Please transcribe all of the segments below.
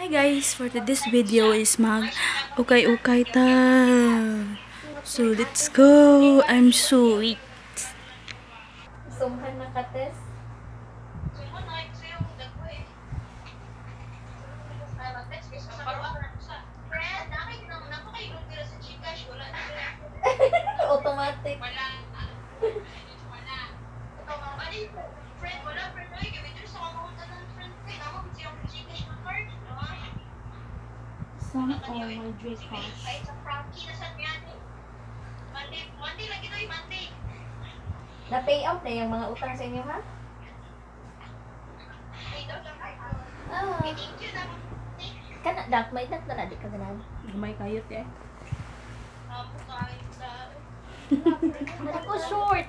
Hi guys, for today's video is mag ukay-ukay ta. So let's go. I'm so weak. Sumhan na kates. Automatic. Some of my dress house. Na-pay out na yung mga utang sa inyo, ha? Ah. Kana, dak, may dak na di ka ganan. May kayot eh. Ako short.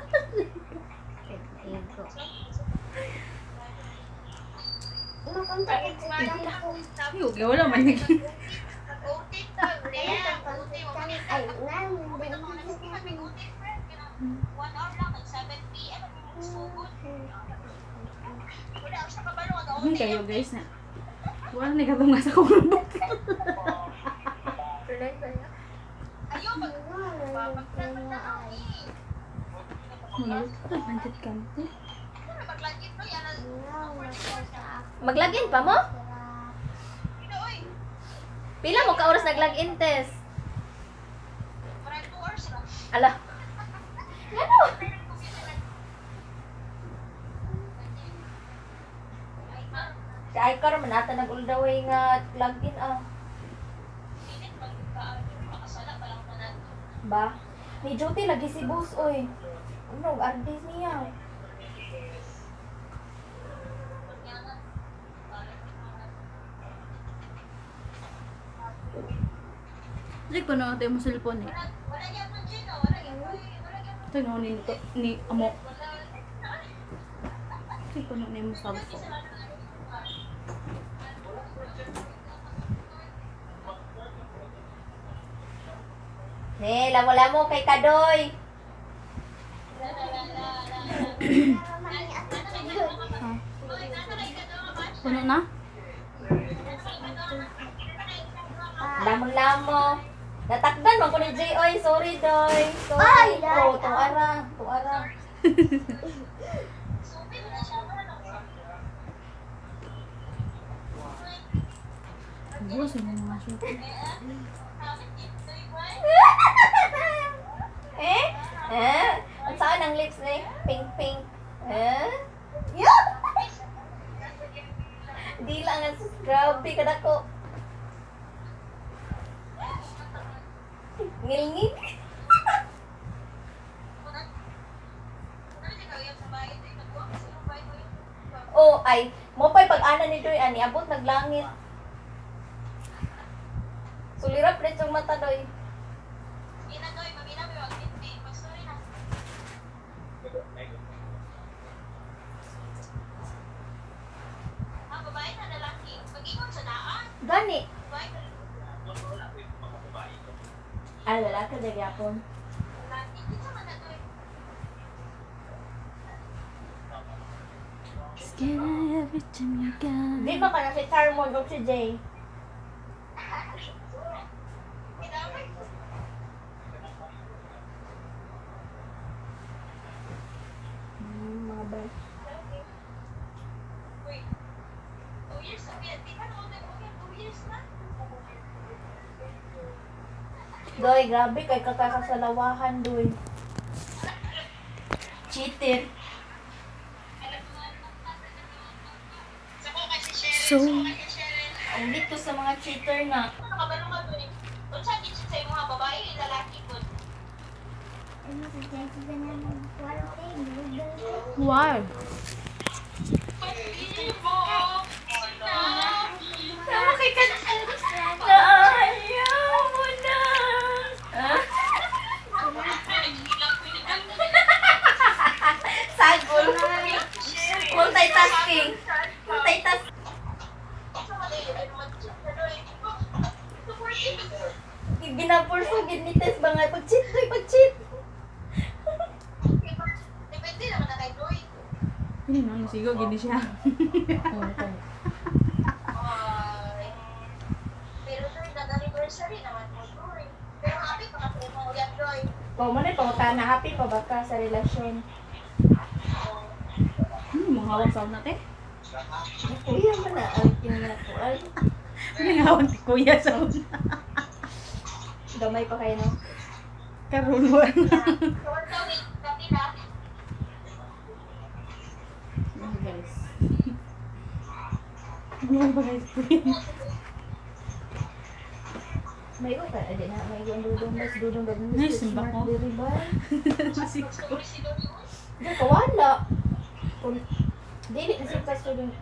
Yung wala man naging. Hindi kayo guys na. Wala na katong nga sa kulubok. Bantit kante. Maglagin pa mo? Pila mo ka oras nag-login test? Ala. Ano? Si Aikar man ata nag-uldaway nga login ah. Ba? Ni duty lagi si boss oy. Ano, ardis niya. Like ko na tayo mo cellphone eh. Ito na ni amo. Like ko na mo cellphone. Ne, lamo-lamo kay Kadoy. Puno na? Lamong-lamo. Natakdan man ko ni J.O.Y. Sorry, Doy. Sorry. Oh, tuara. Tuara. Buwas yung mga shoot. Eh? Eh? At saan ang lips ni? Pink, pink. Eh? Yeah! Di lang nga sus. Grabe ka na ko. Ngil-ngil. Oh, ay. Mo pa'y pag-ana ni Doy, ani. Abot naglangit. Sulirap rin yung mata, Doy. Gani. Ah, lalaki na gyapon. Scared every time you got. Di ba ka na si Charmon o si Jay? Mga bag. Doy, grabe kay kakakasalawahan, Doy. Cheater. So, Ang dito sa mga cheater na. why? Tama kay ka. Naayaw mo na. Sagol. Multitasking. Multitasking. Ginapurso, ginites ba nga? Pag-cheat, Doy, pag-cheat. Hindi na, sigo, gini siya. O, mo na pa na happy pa ba ka sa relasyon? Mga hawang sound natin. Kuya man na ang yung natual. Mga hawang ti kuya sound. Gamay pa kayo, no? Karuluan. Guys. Ano ba guys? May ko ka, adi na, may yung dudong, mas dudong dudong. Nice, simba ko. Very bad. Masiko. Diyan ka, wala. Dili na siya sa dudong.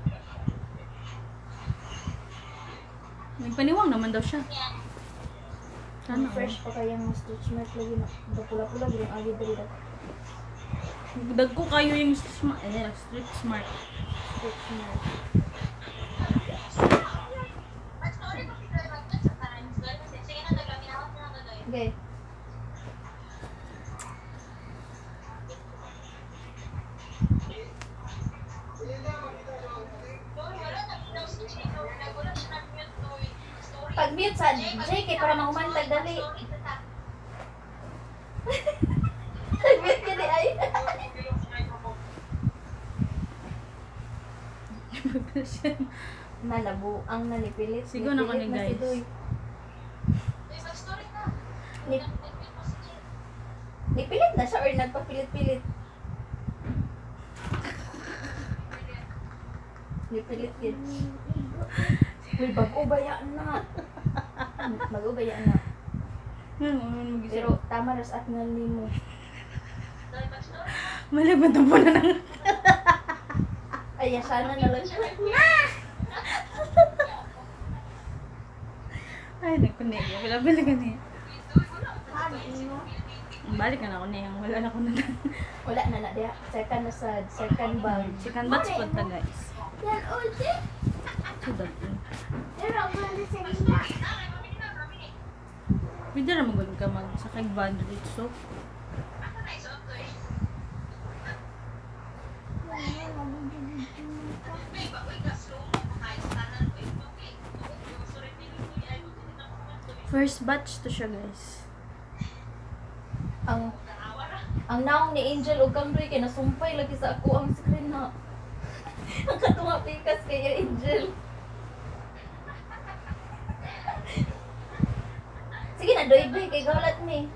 Nagpaniwang naman daw siya. Ang Sana fresh pa kayang stitch mark lagi na. Pula-pula, bilang agi dali na. dag ko kayo yung smart. Street smart. Stitch mark. Okay. Pag-mute sa JK para maumantag dali. Pag-mute ka di ay. Nalabu ang nanipilit. Sigo na ko ni Nipilit guys. si Doy. Nipilit na siya or nagpapilit-pilit? Nipilit yun. Uy, bago-bayaan na. Bago-bayaan na. Pero tama ras at ngali mo. Malagman po na ng... Ay, sana na lang siya. Ay, nagkunig. Pila-pila ka niya. Balik na ako niya. Wala na ko na lang. Wala na na dia. Second na sad. Second bag. Chicken bats po ta guys. Yan, ulit. Sudan. Pero ako na sa lima. Pwede na magulong ka magsakay van dito. First batch to siya guys. Ang naong ni Angel ug kang Roy kay nasumpay lagi sa ako ang screen na. Ang katunga pikas kay Angel. Sige na, Doy Doy kay galat ni.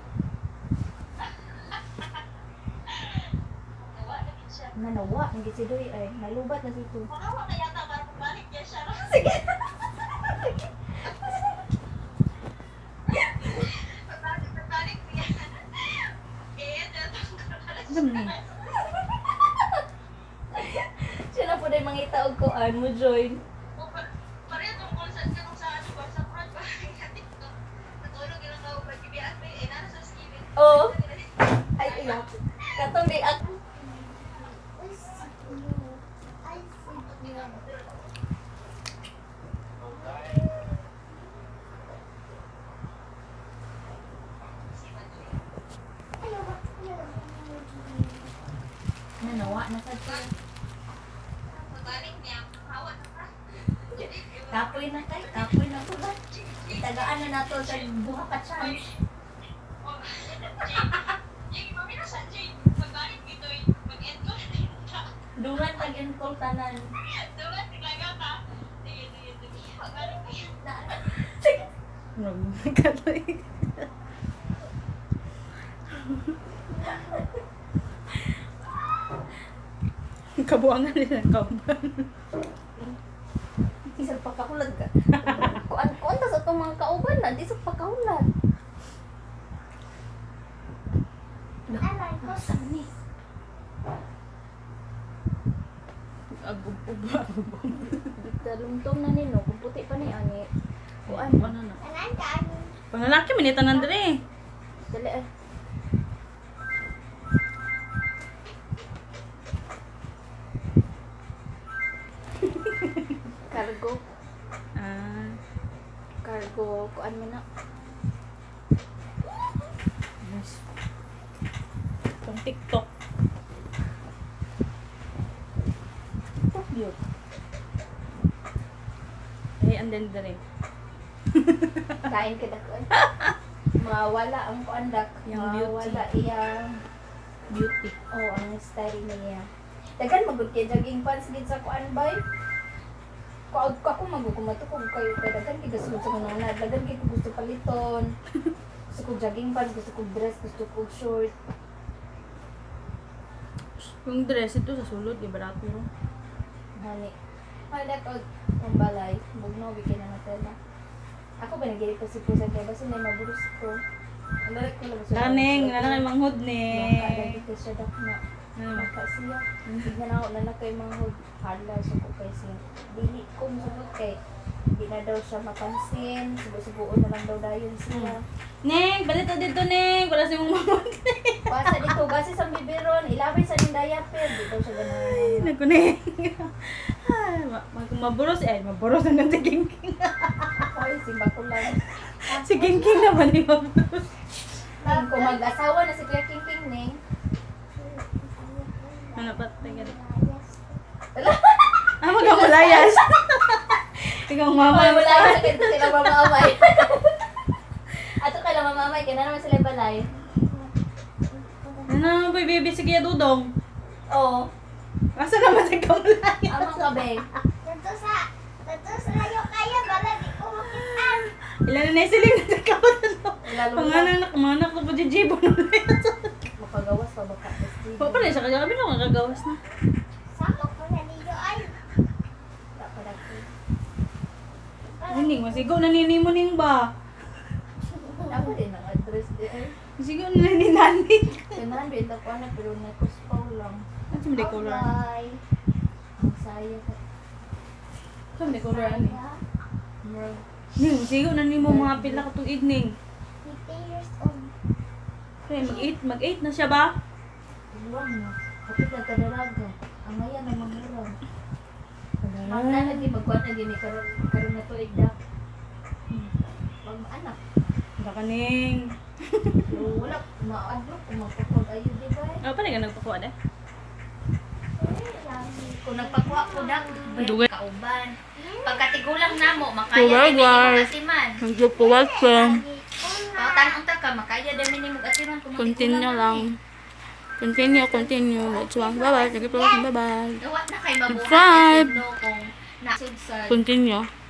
Nanawa, hindi si Doy ay nalubat na dito. Sige. Alam niya. Siya na po na mangita og kuan mo join. Oh. Ay, iyak. Katong di at Ay, sige. nanawa na sa siya. Kapoy na kay, kapoy na ko ba? Tagaan na nato sa buha ka chance. Dungan pag call tanan. Kaloy. Kabuangan nila ng kauban. Isang pagkahulan ka. Kuan ta sa itong mga kauban na, di sa pagkahulan. Alay ko. Saan ni? Agub-ub. Talumtong na nino, kung puti pa ni ani. Kuan. Ano na? Anan ka. Panlalaki, minita nandre. Dali eh. Cargo. Ah, Cargo. Kuan mo na. yes. Itong TikTok. Fuck you. Ay, and then dire. Kain ka dako. Mawala ang kuandak. Yang beauty. Mawala iyang Beauty. oh ang style niya. Dagan magud kay jogging pants gid sa kuan bay. Ako magukumato kung kayo kay dagan kay gusto sa mga dagan kay ko gusto paliton. Gusto ko jogging pants, gusto ko dress, gusto ko short. Yung dress ito sa sulod, di barato no? Hani. Hala ko ang balay, bugno bikin na natin. Ako ba nagiri ko si Pusa kay basta may maburus ko. Ang dali ko lang sa. Kaneng, nanay manghod ni. Nakadagi ko siya dak na. Maka siya. Tignan ako na kay mga hala sa ko kay siya. Dili ko musubot kay di na daw siya mapansin. Subo-subuon na lang daw dayon siya. Neng, balik to dito, Neng. Wala si mong manghod. Basta dito, kasi sa biberon, ilabay sa ning diaper. Di daw siya ganun. Naku, Neng. Ay, maburos eh. Maburos na ng si Gingking. Ay, simba ko lang. Si Gingking naman yung maburos. Kung mag-asawa na si Kuya King King, Ning. Ano pa? Tingnan. Ah, magamulayas. Ikaw mama. Wala sa kanta sila mamamay. Ato ka lang mamamay, kaya na naman sila balay. Ano naman po baby si Kuya Dudong? Oo. Asa naman si Kamulayas? Amang kabeng. Dito sa layo kaya, bala di ko makitaan. Ilan na siling na sa Kamulayas? Lalo na. Panganak ko po di Jibo na Mapagawas pa baka. Pa pala siya kaya kami na makagawas na. Sama ko na niyo ay. Hindi, masigaw na nini mo ning ba? Ako din ang address di ay. Masigaw na ni Nani. Kailangan din ako na pero nakuspaw lang. Ano si Mday Color? Bye. Ang saya ka. Saan Mday Color ani? Ning, masigaw na ni mo mga pila ka tuig ning. 50 years old. Kaya mag-8 na siya ba? Iwan mo. Kapit na kadaraga. Ang maya na mangurang. Ang lagi magkuhan na gini karon na to igda. Mag-anak. Wala ka ning. Pero wala maadlok kung magpapag ayo di ba? Ah, pa nga nagpakuha na? Kung nagpakuha ko na, Dugay. kauban. Pagkatigulang namo, Dugay, makaya din guys. mo atiman. Nagpakuha siya. Tanong ta ka, makaya din mo atiman kung Continue matigulang lang. Continue. Let's walk. Bye-bye. Sige po. Bye-bye. Gawa na kay mabuhat. Subscribe. Kung nasud sa Continue.